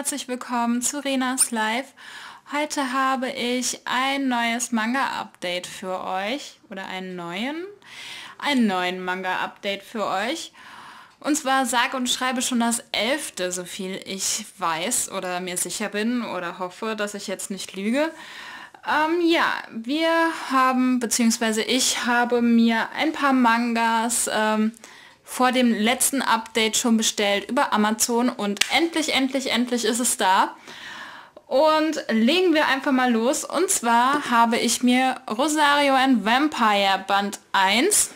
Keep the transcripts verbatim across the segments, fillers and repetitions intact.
herzlich willkommen zu Renas Live. Heute habe ich ein neues Manga-Update für euch oder einen neuen, einen neuen Manga-Update für euch. Und zwar sage und schreibe schon das elfte, so viel ich weiß oder mir sicher bin oder hoffe, dass ich jetzt nicht lüge. Ähm, ja, wir haben, beziehungsweise ich habe mir ein paar Mangas ähm, vor dem letzten Update schon bestellt über Amazon und endlich, endlich, endlich ist es da. Und legen wir einfach mal los. Und zwar habe ich mir Rosario and Vampire Band eins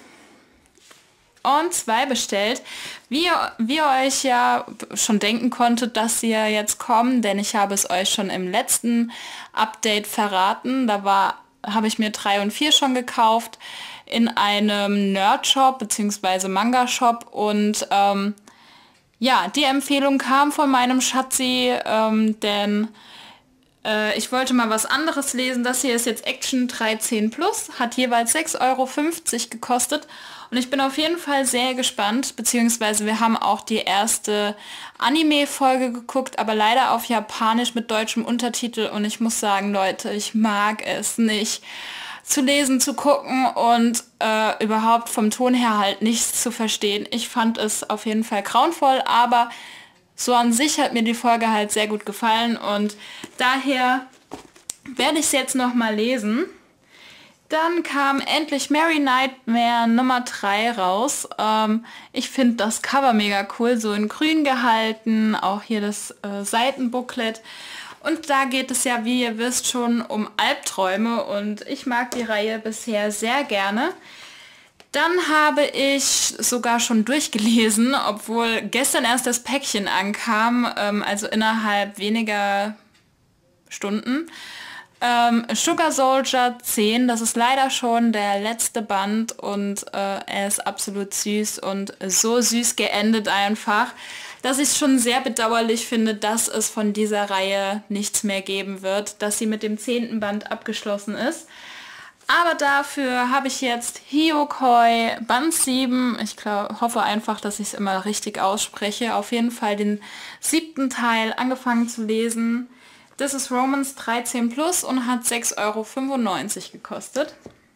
und zwei bestellt. Wie, wie ihr euch ja schon denken konntet, dass sie ja jetzt kommen, denn ich habe es euch schon im letzten Update verraten. Da war, habe ich mir drei und vier schon gekauft in einem Nerd-Shop bzw. Manga-Shop und ähm, ja, die Empfehlung kam von meinem Schatzi, ähm, denn äh, ich wollte mal was anderes lesen. Das hier ist jetzt Action dreizehn plus, hat jeweils sechs Euro fünfzig gekostet und ich bin auf jeden Fall sehr gespannt, beziehungsweise wir haben auch die erste Anime-Folge geguckt, aber leider auf Japanisch mit deutschem Untertitel und ich muss sagen, Leute, ich mag es nicht zu lesen, zu gucken und äh, überhaupt vom Ton her halt nichts zu verstehen. Ich fand es auf jeden Fall grauenvoll, aber so an sich hat mir die Folge halt sehr gut gefallen und daher werde ich es jetzt nochmal lesen. Dann kam endlich Merry Nightmare Nummer drei raus. Ähm, ich finde das Cover mega cool, so in grün gehalten, auch hier das äh, Seitenbooklet. Und da geht es ja, wie ihr wisst, schon um Albträume und ich mag die Reihe bisher sehr gerne. Dann habe ich sogar schon durchgelesen, obwohl gestern erst das Päckchen ankam, ähm, also innerhalb weniger Stunden. Ähm, Sugar Soldier zehn, das ist leider schon der letzte Band und äh, er ist absolut süß und so süß geendet einfach, dass ich es schon sehr bedauerlich finde, dass es von dieser Reihe nichts mehr geben wird, dass sie mit dem zehnten Band abgeschlossen ist. Aber dafür habe ich jetzt Hiyokoi Band sieben, ich glaub, hoffe einfach, dass ich es immer richtig ausspreche, auf jeden Fall den siebten Teil angefangen zu lesen. Das ist Romance dreizehn plus und hat sechs Euro fünfundneunzig gekostet.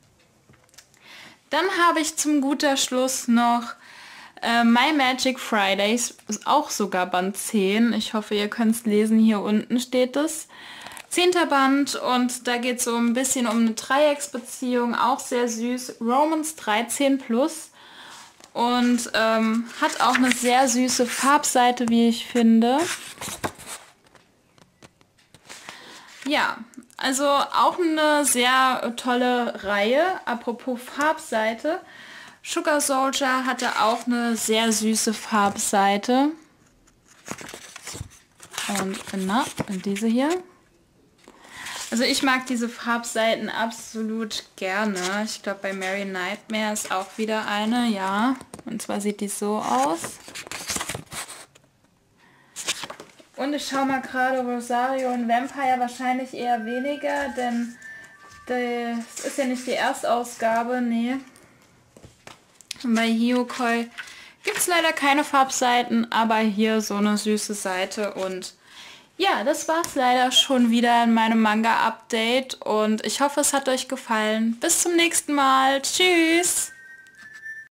Dann habe ich zum guter Schluss noch äh, My Magic Fridays, ist auch sogar Band zehn. Ich hoffe, ihr könnt es lesen, hier unten steht es. Zehnter Band und da geht es so ein bisschen um eine Dreiecksbeziehung, auch sehr süß. Romance dreizehn plus und ähm, hat auch eine sehr süße Farbseite, wie ich finde. Ja, also auch eine sehr tolle Reihe. Apropos Farbseite. Sugar Soldier hatte auch eine sehr süße Farbseite. Und na, diese hier. Also ich mag diese Farbseiten absolut gerne. Ich glaube, bei Merry Nightmare ist auch wieder eine, ja. Und zwar sieht die so aus. Und ich schaue mal gerade Rosario und Vampire wahrscheinlich eher weniger, denn das ist ja nicht die Erstausgabe, nee. Und bei Hiyokoi gibt es leider keine Farbseiten, aber hier so eine süße Seite und ja, das war's leider schon wieder in meinem Manga-Update und ich hoffe, es hat euch gefallen. Bis zum nächsten Mal. Tschüss!